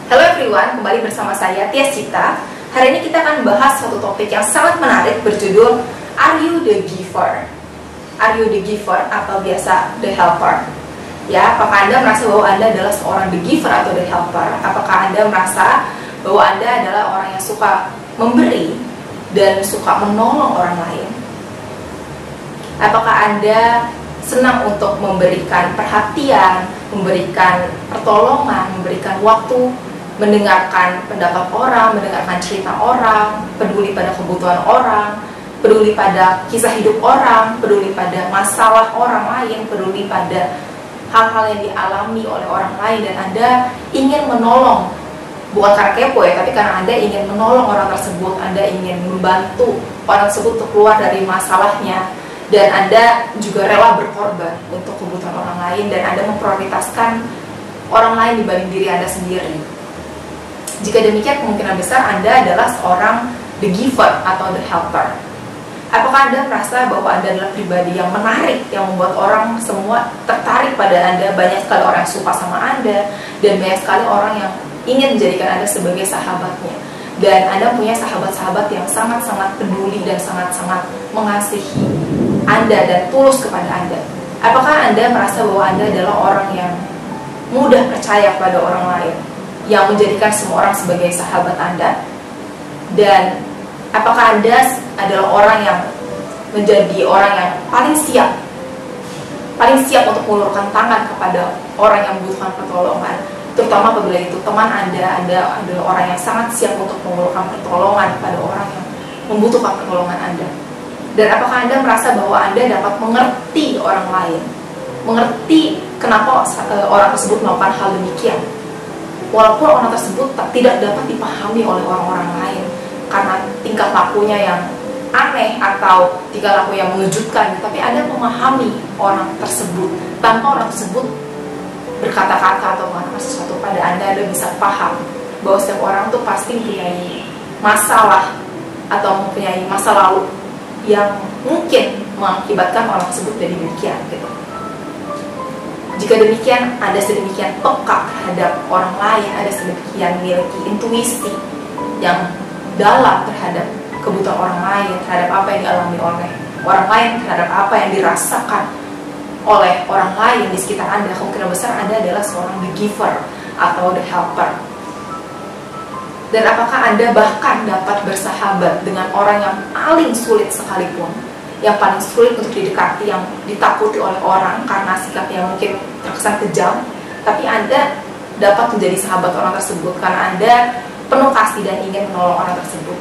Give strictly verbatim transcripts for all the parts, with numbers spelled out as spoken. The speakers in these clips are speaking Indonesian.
Hello everyone, kembali bersama saya Tias Cita. Hari ini kita akan bahas satu topik yang sangat menarik berjudul Are you the giver? Are you the giver atau biasa the helper? Ya, apakah Anda merasa bahwa Anda adalah seorang the giver atau the helper? Apakah Anda merasa bahwa Anda adalah orang yang suka memberi dan suka menolong orang lain? Apakah Anda senang untuk memberikan perhatian, memberikan pertolongan, memberikan waktu, mendengarkan pendapat orang, mendengarkan cerita orang, peduli pada kebutuhan orang, peduli pada kisah hidup orang, peduli pada masalah orang lain, peduli pada hal-hal yang dialami oleh orang lain, dan Anda ingin menolong, bukan karena kepo ya, tapi karena Anda ingin menolong orang tersebut, Anda ingin membantu orang tersebut untuk keluar dari masalahnya, dan Anda juga rela berkorban untuk kebutuhan orang lain, dan Anda memprioritaskan orang lain dibanding diri Anda sendiri. Jika demikian, kemungkinan besar Anda adalah seorang the giver atau the helper. Apakah Anda merasa bahwa Anda adalah pribadi yang menarik, yang membuat orang semua tertarik pada Anda? Banyak sekali orang yang suka sama Anda, dan banyak sekali orang yang ingin menjadikan Anda sebagai sahabatnya. Dan Anda punya sahabat-sahabat yang sangat-sangat peduli dan sangat-sangat mengasihi Anda dan tulus kepada Anda. Apakah Anda merasa bahwa Anda adalah orang yang mudah percaya pada orang lain, yang menjadikan semua orang sebagai sahabat Anda? Dan apakah Anda adalah orang yang menjadi orang yang paling siap paling siap untuk mengulurkan tangan kepada orang yang membutuhkan pertolongan, terutama apabila itu teman Anda? Anda adalah orang yang sangat siap untuk mengulurkan pertolongan kepada orang yang membutuhkan pertolongan Anda. Dan apakah Anda merasa bahwa Anda dapat mengerti orang lain, mengerti kenapa orang tersebut melakukan hal demikian, walaupun orang tersebut tidak dapat dipahami oleh orang-orang lain karena tingkah lakunya yang aneh atau tingkah laku yang mengejutkan, tapi Anda memahami orang tersebut tanpa orang tersebut berkata-kata atau mengatakan sesuatu pada Anda. Anda bisa paham bahwa setiap orang tuh pasti mempunyai masalah atau mempunyai masa lalu yang mungkin mengakibatkan orang tersebut jadi demikian gitu. Jika demikian, Anda sedemikian peka terhadap orang lain, Anda sedemikian memiliki intuisi yang dalam terhadap kebutuhan orang lain, terhadap apa yang dialami oleh orang lain, terhadap apa yang dirasakan oleh orang lain di sekitar Anda, kemungkinan besar Anda adalah seorang the giver atau the helper. Dan apakah Anda bahkan dapat bersahabat dengan orang yang paling sulit sekalipun, yang paling sulit untuk didekati, yang ditakuti oleh orang karena sikapnya mungkin terkesan kejam, tapi Anda dapat menjadi sahabat orang tersebut karena Anda penuh kasih dan ingin menolong orang tersebut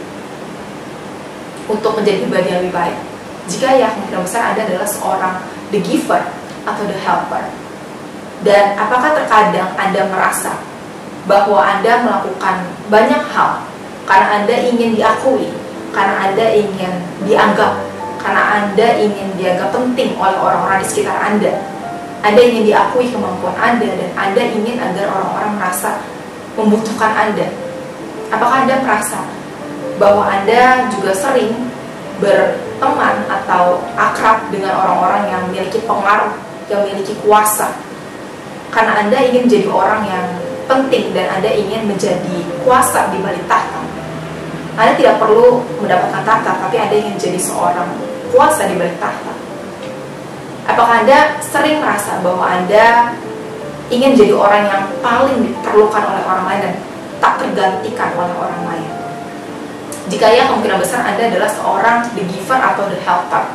untuk menjadi pribadi yang lebih baik? Jika ya, kemungkinan besar Anda adalah seorang the giver atau the helper. Dan apakah terkadang Anda merasa bahwa Anda melakukan banyak hal karena Anda ingin diakui, karena Anda ingin dianggap, karena Anda ingin dianggap penting oleh orang-orang di sekitar Anda? Anda ingin diakui kemampuan Anda, dan Anda ingin agar orang-orang merasa membutuhkan Anda. Apakah Anda merasa bahwa Anda juga sering berteman atau akrab dengan orang-orang yang memiliki pengaruh, yang memiliki kuasa, karena Anda ingin menjadi orang yang penting dan Anda ingin menjadi kuasa di balik tahta? Anda tidak perlu mendapatkan tahta, tapi Anda ingin menjadi seorang kuasa di balik tahta. Apakah Anda sering merasa bahwa Anda ingin menjadi orang yang paling diperlukan oleh orang lain dan tak tergantikan oleh orang lain? Jika ya, kemungkinan besar Anda adalah seorang the giver atau the helper.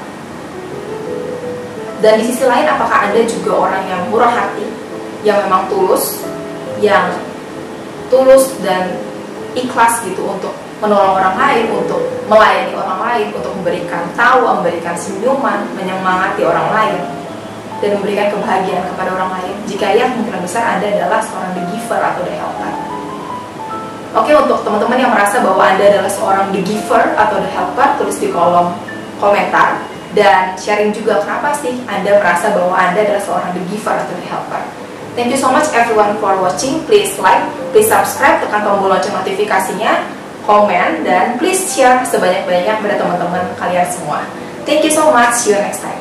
Dan di sisi lain, apakah Anda juga orang yang murah hati, yang memang tulus, yang tulus dan ikhlas gitu untuk menolong orang lain, untuk melayani orang lain, untuk memberikan tawa, memberikan senyuman, menyemangati orang lain, dan memberikan kebahagiaan kepada orang lain? Jika ya, kemungkinan besar Anda adalah seorang the giver atau the helper. Oke, untuk teman-teman yang merasa bahwa Anda adalah seorang the giver atau the helper, tulis di kolom komentar dan sharing juga kenapa sih Anda merasa bahwa Anda adalah seorang the giver atau the helper. Thank you so much everyone for watching. Please like, please subscribe, tekan tombol lonceng notifikasinya, komen, dan please share sebanyak-banyaknya pada teman-teman kalian semua. Thank you so much. See you next time.